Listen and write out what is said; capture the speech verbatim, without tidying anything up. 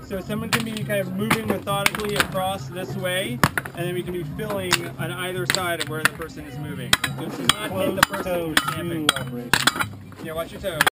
So someone can be kind of moving methodically across this way, and then we can be filling on either side of where the person is moving. So to not hit the person who's camping. Yeah, watch your toes.